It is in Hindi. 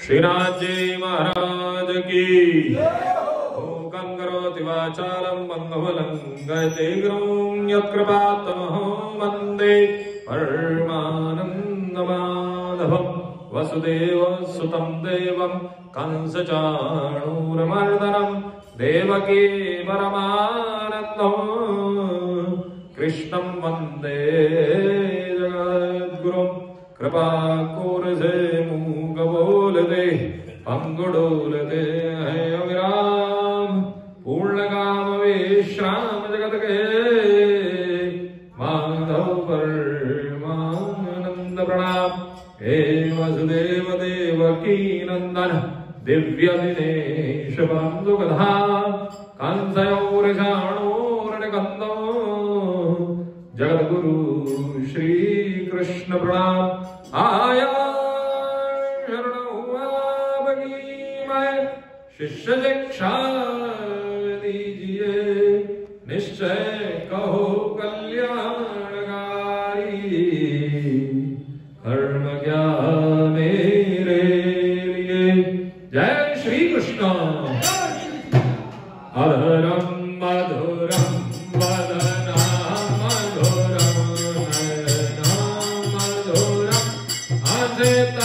श्रीनाथ जी महाराज की। मूकं करोति वाचालं पंगुलं लंघयते गिरिं यत्कृपात्तमहं वन्दे परमानन्दमाधवं वसुदेवसुतं देवं कंसचाणूरमर्दनं देवकी परमानन्दं कृष्णं वन्दे जगद्गुरुं। कृपा कोरसे मूक बोलते पंगुडोलते है अविराम पूर्ण काम विश्राम जगत के माधव परमानंद प्रणाम। हे वसुदेव देवकी नंदन दिव्य दिनेश बंधु कथा कंसयोरिषाणोरणिकन्दो जगद्गुरु श्री कृष्ण प्रणाम। आया शिष्य दीक्षा दीजिए निश्चय कहो कल्याणकारी कर्म क्या मेरे लिए। जय श्री कृष्ण। अधरम मधुरम वदना मधुरम नयना मधुरम अधेता